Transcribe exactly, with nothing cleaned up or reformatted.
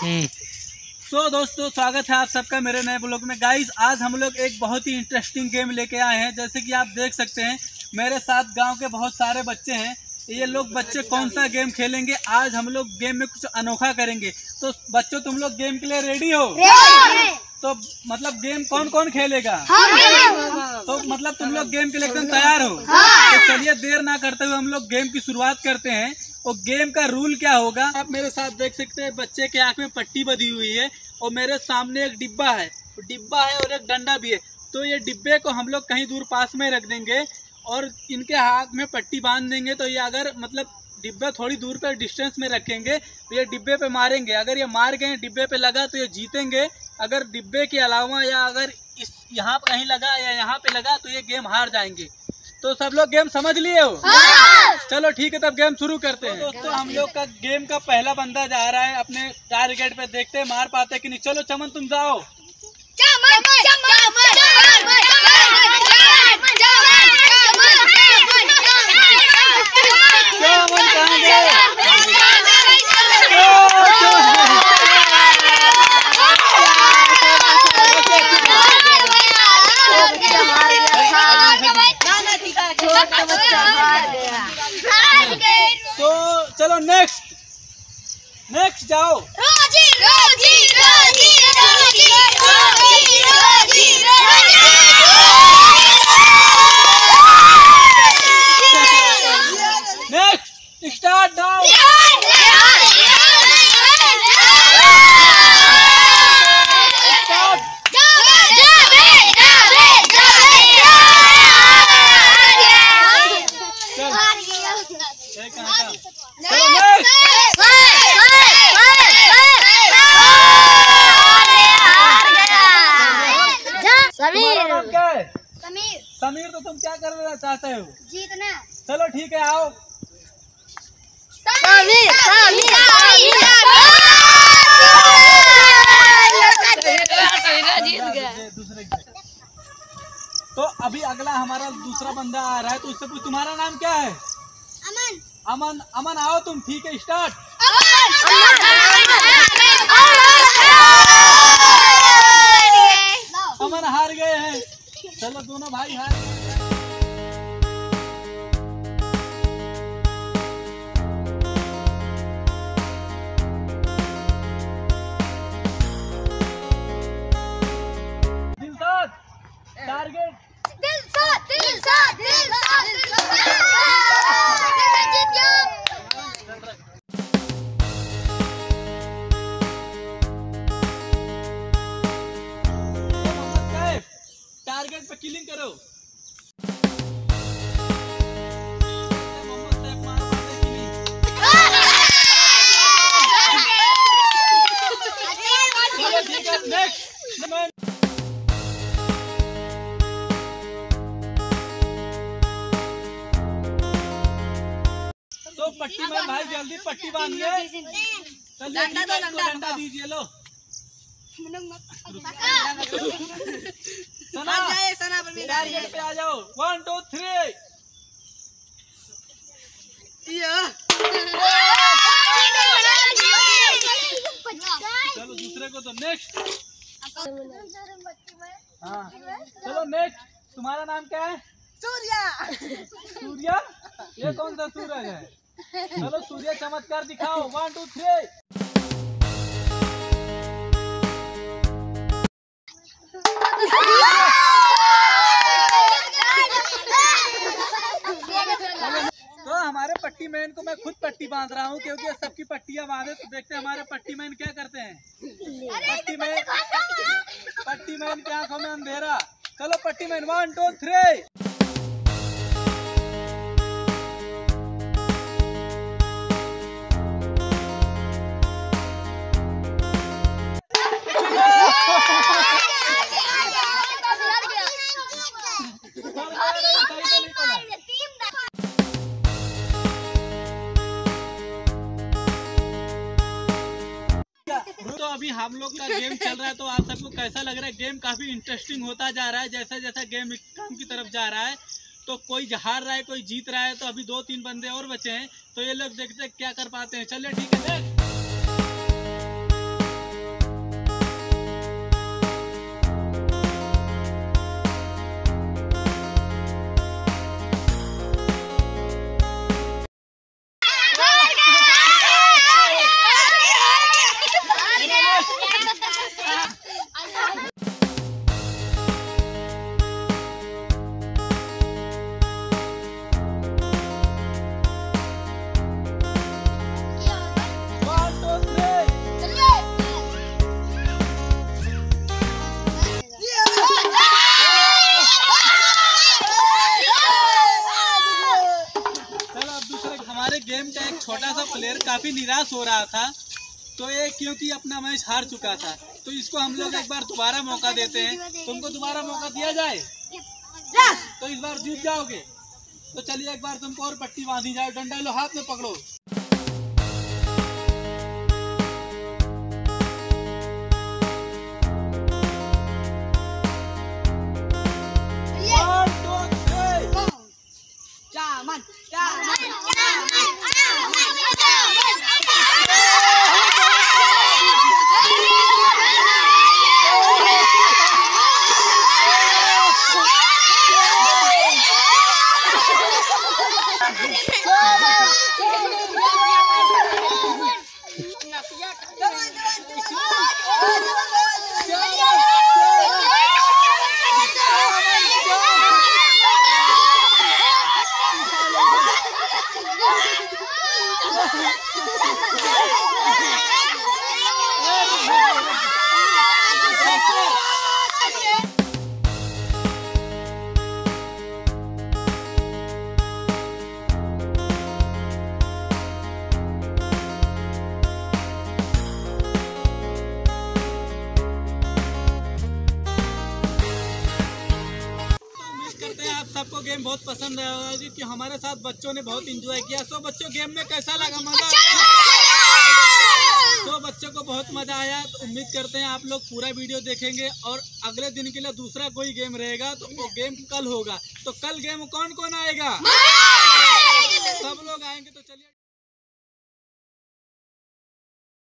सो so, दोस्तों स्वागत है आप सबका मेरे नए ब्लॉग में। गाइस आज हम लोग एक बहुत ही इंटरेस्टिंग गेम लेके आए हैं। जैसे कि आप देख सकते हैं मेरे साथ गांव के बहुत सारे बच्चे हैं। ये लोग बच्चे कौन सा गेम खेलेंगे, आज हम लोग गेम में कुछ अनोखा करेंगे। तो बच्चों तुम लोग गेम के लिए रेडी हो? तो मतलब गेम कौन कौन खेलेगा? तो मतलब तुम लोग गेम के लिए एकदम तैयार हो? तो चलिए देर ना करते हुए हम लोग गेम की शुरुआत करते हैं। और गेम का रूल क्या होगा आप मेरे साथ देख सकते हैं। बच्चे के आंख में पट्टी बंधी हुई है और मेरे सामने एक डिब्बा है डिब्बा है और एक डंडा भी है। तो ये डिब्बे को हम लोग कहीं दूर पास में रख देंगे और इनके हाथ में पट्टी बांध देंगे। तो ये अगर मतलब डिब्बा थोड़ी दूर पर डिस्टेंस में रखेंगे तो ये डिब्बे पे मारेंगे। अगर ये मार गए डिब्बे पे लगा तो ये जीतेंगे। अगर डिब्बे के अलावा या अगर इस यहाँ कहीं लगा या यहाँ पे लगा तो ये गेम हार जाएंगे। तो सब लोग गेम समझ लिए हो? हाँ। चलो ठीक है तब गेम शुरू करते हैं। तो दोस्तों हम लोग का गेम का पहला बंदा जा रहा है अपने टारगेट पे। देखते हैं मार पाते कि नहीं। चलो चमन तुम जाओ। चमन कहाँ गए? तो चलो नेक्स्ट नेक्स्ट जाओ। रोजी Rosie Rosie Rosie Rosie Rosie next start now. Sameer Sameer तो तुम क्या करना चाहते हो? जीतना। चलो ठीक है आओ। समीर समीर जीत गया। तो अभी अगला हमारा दूसरा बंदा आ रहा है। तो उससे पूछ तुम्हारा नाम क्या है? अमन अमन अमन आओ तुम। ठीक है स्टार्ट। अमन हार गए हैं। चलो दोनों भाई हार गए। दिल साथ टारगेट दिल साथ दिल साथ दिल साथ जीत गया। टारगेट पे किलिंग करो। तो पट्टी में भाई जल्दी पट्टी बांधिए। चलिए डंडा दीजिए। लो सना टारगेट पे आ जाओ। One two three. चलो दूसरे को तो नेक्स्ट। हाँ चलो नेक्स्ट। तुम्हारा नाम क्या है? सूर्या। सूर्या? ये कौन सा सूरज है? चलो सूर्य चमत्कार दिखाओ। One two three. तो हमारे पट्टी मैन को मैं खुद पट्टी बांध रहा हूँ क्योंकि सबकी पट्टियां बांधे। तो देखते हैं हमारे पट्टी मैन क्या करते हैं। पट्टी मैन पट्टी मैन की आंखों में अंधेरा। चलो पट्टी मैन वन टू थ्री। तो अभी हम लोग का गेम चल रहा है। तो आप सबको कैसा लग रहा है? गेम काफी इंटरेस्टिंग होता जा रहा है। जैसा जैसा गेम काम की तरफ जा रहा है तो कोई हार रहा है कोई जीत रहा है। तो अभी दो तीन बंदे और बचे हैं तो ये लोग देखते हैं क्या कर पाते हैं। चलिए ठीक है। प्लेयर काफ़ी निराश हो रहा था, तो ये क्योंकि अपना मैच हार चुका था, तो इसको हम लोग एक बार दोबारा मौका देते हैं। तुमको दोबारा मौका दिया जाए तो इस बार जीत जाओगे। तो चलिए एक बार तुमको और पट्टी बांधी जाए, डंडा लो हाथ में पकड़ो। Caman, caman, सबको गेम बहुत पसंद आया होगा क्योंकि हमारे साथ बच्चों ने बहुत एंजॉय किया। सो बच्चों गेम में कैसा लगा, मजा आया? तो बच्चों को बहुत मजा आया। तो उम्मीद करते हैं आप लोग पूरा वीडियो देखेंगे और अगले दिन के लिए दूसरा कोई गेम रहेगा तो वो गेम कल होगा। तो कल गेम कौन कौन आएगा? सब लोग आएंगे। तो चलिए।